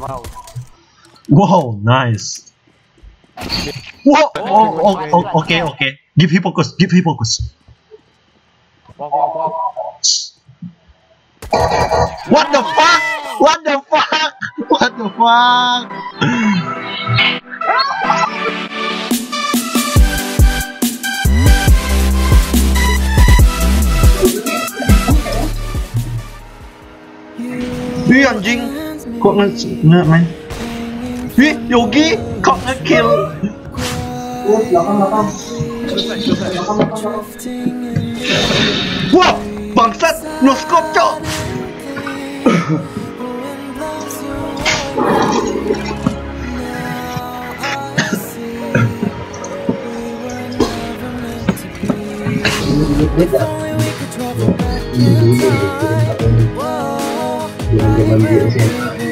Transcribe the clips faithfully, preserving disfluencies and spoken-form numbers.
mau. Wow, nice. Wow, oh, oh, oh, okay, okay. Give him focus, give him focus. Walk, walk, walk. What the fuck? What the fuck? What the fuck? Wih anjing, kok nge nge main? Wih Yogi, kok nge-kill? Oh, belakang belakang. Wah, bangsat, no scope cok. Jangan-jangan dia sih.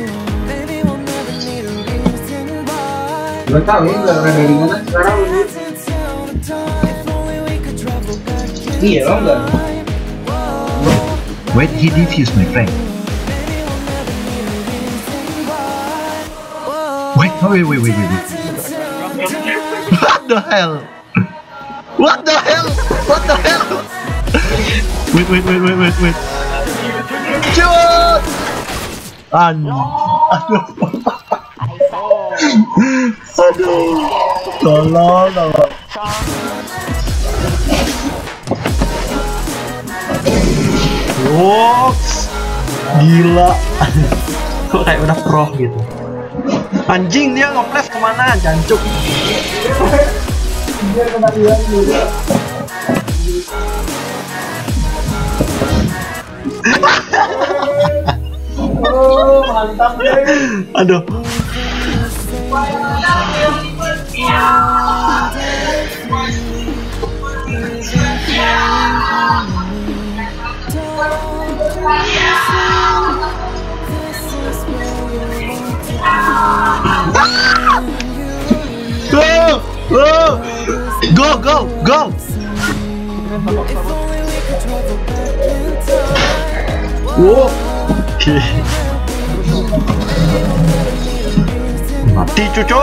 Gak tau ya, gak ada dari mana sekarang. Iya loh enggak. Wait, he defused my friend. Wait, wait, wait, wait, wait. What the hell? What the hell? What the hell? Wait, wait, wait, wait, wait, wait. Shoot! An, aduh, aduh, tolong, tolong. Woks, gila. Kok kayak udah pro gitu. Anjing, dia nge-flash kemana, jancuk. Dia kena dia juga. Oh, mantap deh. Aduh. Go, go, go, go. Wow. Oke. Mati cucu.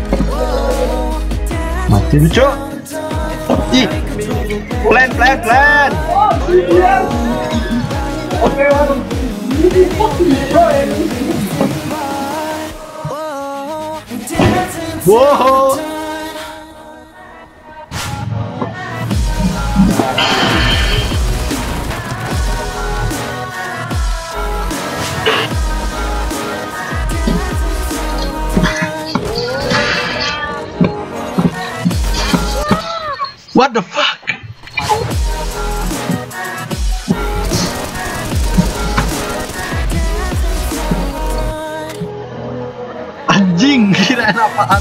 Mati cucu. Ih. Plan, plan, plan. Oke, waduh. Wow. What the fuck? Anjing, kirain apaan?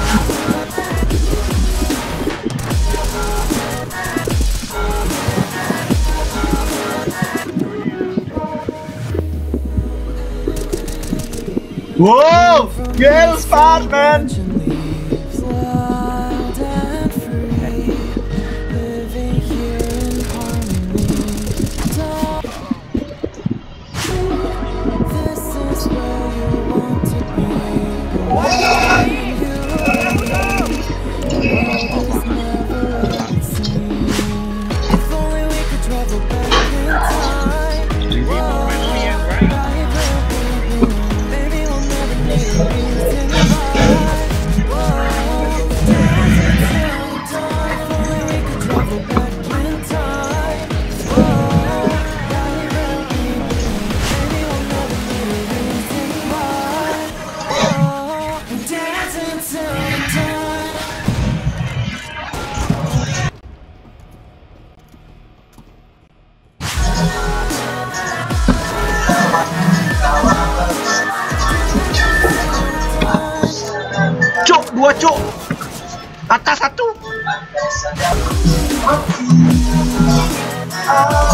Wow, Gale smart man. Dua cuk, atas satu.